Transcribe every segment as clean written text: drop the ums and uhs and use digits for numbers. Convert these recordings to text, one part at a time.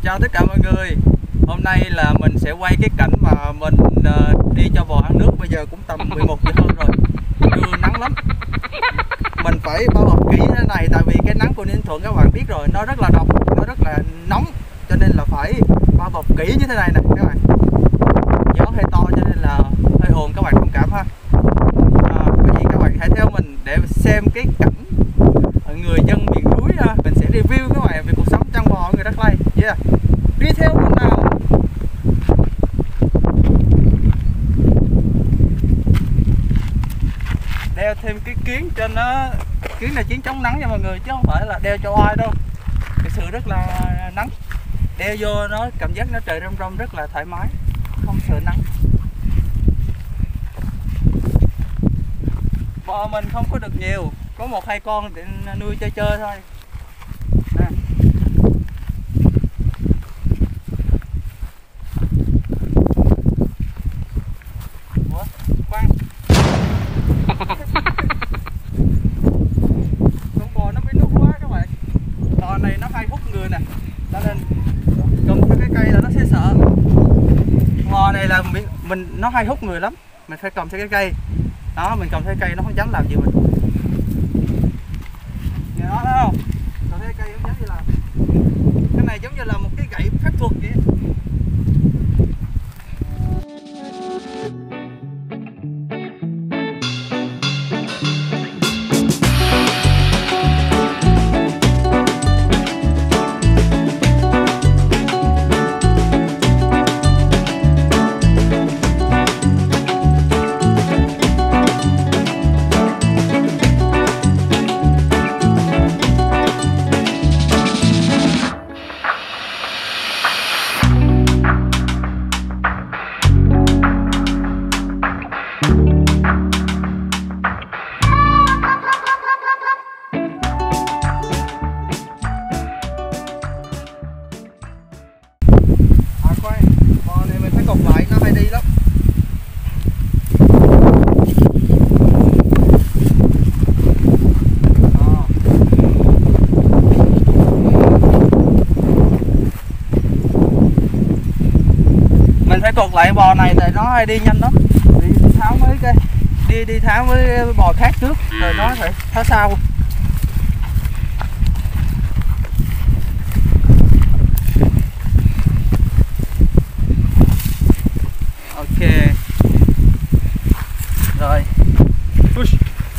Chào tất cả mọi người. Hôm nay là mình sẽ quay cái cảnh mà mình đi cho bò ăn nước. Bây giờ cũng tầm 11 giờ hơn rồi. Trưa nắng lắm. Mình phải bao bọc kỹ thế này tại vì cái nắng của Ninh Thuận các bạn biết rồi, nó rất là độc, nó rất là nóng, cho nên là phải bao bọc kỹ như thế này nè các bạn. Gió hơi to cho nên là hơi ồn, các bạn thông cảm ha. Có gì các bạn hãy theo mình để xem cái cảnh người dân miền núi. Mình sẽ review các bạn về cuộc sống chăn bò ở người Đắk Lắk. Yeah. Đi theo mình nào. Đeo thêm cái kiến cho nó, kiến là kiến chống nắng nha mọi người, chứ không phải là đeo cho oai đâu. Thực sự rất là nắng. Đeo vô nó cảm giác nó trời râm râm rất là thoải mái, không sợ nắng. Bò mình không có được nhiều, có 1-2 con để nuôi chơi thôi. Nè. Ủa, khoan. Con bò nó bị nút quá các bạn. Bò này nó hay hút người nè, cho nên cầm cái cây là nó sẽ sợ. Bò này là nó hay hút người lắm, mình phải cầm theo cái cây. Đó, mình cầm theo cây nó không dám làm gì mình. Nghe nó thấy không? Cầm theo cây không dám gì làm. Cái này giống như là một cái gậy phép thuật vậy. Mình phải cột lại bò này tại nó hay đi nhanh lắm. Đi tháo mấy cái đi tháo với bò khác trước rồi nó phải tháo sau. Ok. Rồi. Push.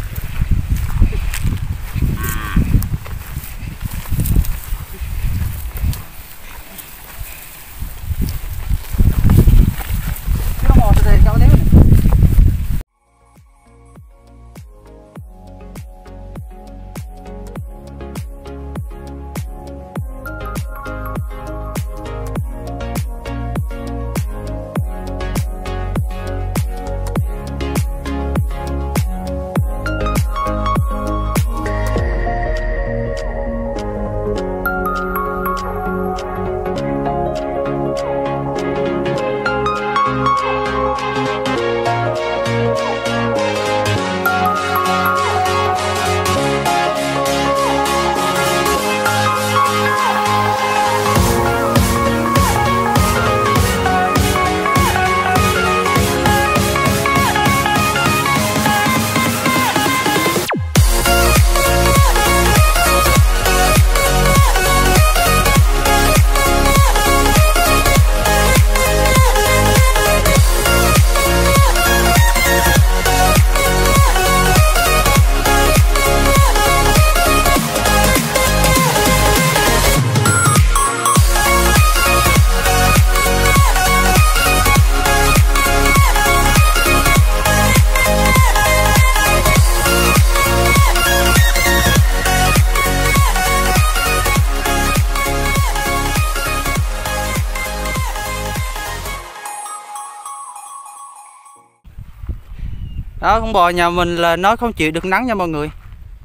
Đó, con bò nhà mình là nó không chịu được nắng nha mọi người.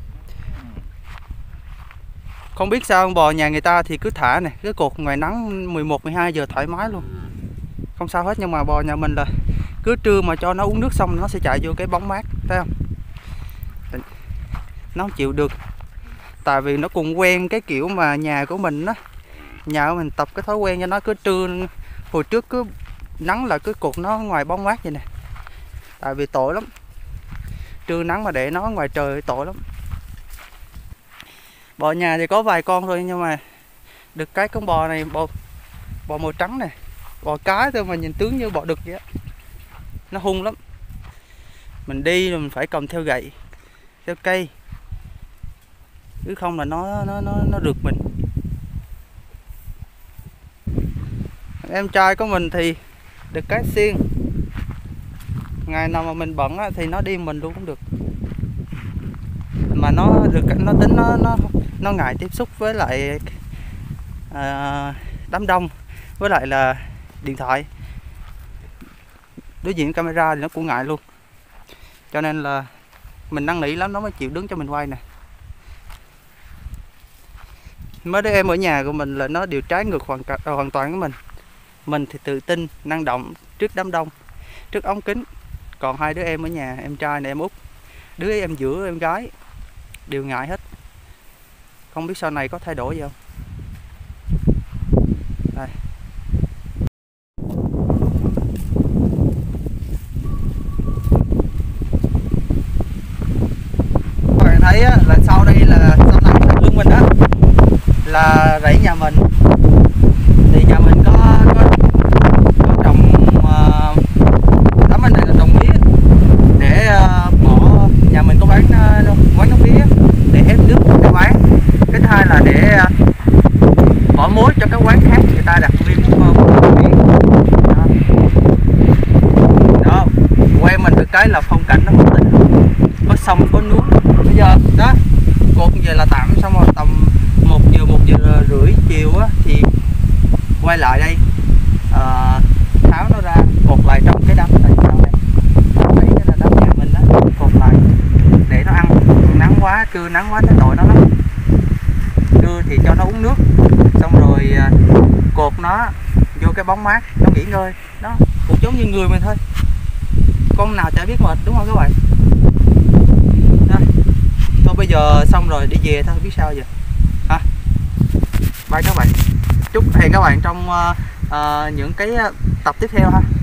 Không biết sao con bò nhà người ta thì cứ thả này, cứ cột ngoài nắng 11-12 giờ thoải mái luôn, không sao hết. Nhưng mà bò nhà mình là cứ trưa mà cho nó uống nước xong nó sẽ chạy vô cái bóng mát, thấy không? Nó không chịu được. Tại vì nó cũng quen cái kiểu mà nhà của mình á, Nhà của mình tập cái thói quen cho nó cứ trưa, hồi trước cứ nắng là cứ cột nó ngoài bóng mát vậy nè, tại vì tội lắm, trưa nắng mà để nó ngoài trời tội lắm. Bò nhà thì có vài con thôi, nhưng mà được cái con bò này bò màu trắng này, bò cái thôi mà nhìn tướng như bò đực vậy á, nó hung lắm. Mình đi rồi mình phải cầm theo gậy, theo cây, chứ không là nó rượt mình. Em trai của mình thì được cái xiên, ngày nào mà mình bận á, thì nó đi mình luôn cũng được, mà nó được nó tính nó ngại tiếp xúc với lại đám đông, với lại là điện thoại, đối diện camera thì nó cũng ngại luôn, cho nên là mình năn nỉ lắm nó mới chịu đứng cho mình quay nè. Mấy đứa em ở nhà của mình là nó đều trái ngược hoàn toàn với mình. Mình thì tự tin, năng động trước đám đông, trước ống kính. Còn hai đứa em ở nhà, em trai này em út, đứa em giữa em gái đều ngại hết. Không biết sau này có thay đổi gì không. Đây. Các bạn thấy á, là sau đây là sau này lưng mình đó là rẫy nhà mình. Thì nhà mình có trồng tấm bên này là trồng mía để bỏ, nhà mình có bán quán nước mía để ép nước cho bán. Cái thứ hai là để bỏ mối cho các quán khác người ta đặt riêng mía. Đó, quê mình được cái là phong cảnh nó hữu tình, có sông có núi. Bây giờ đó cột về là tạm, xong rồi tầm 1 giờ rưỡi chiều á thì quay lại đây, tháo nó ra cột lại trong cái đám này. Đấy là đám nhà mình đó, cột lại để nó ăn. Nắng quá, trưa nắng quá thấy tội nó lắm. Trưa thì cho nó uống nước, xong rồi cột nó vô cái bóng mát, nó nghỉ ngơi. Đó, cũng giống như người mình thôi, con nào chả biết mệt, đúng không các bạn? Đây. Thôi bây giờ xong rồi đi về thôi, biết sao giờ ha. Bye các bạn, chúc hẹn các bạn trong những cái tập tiếp theo ha.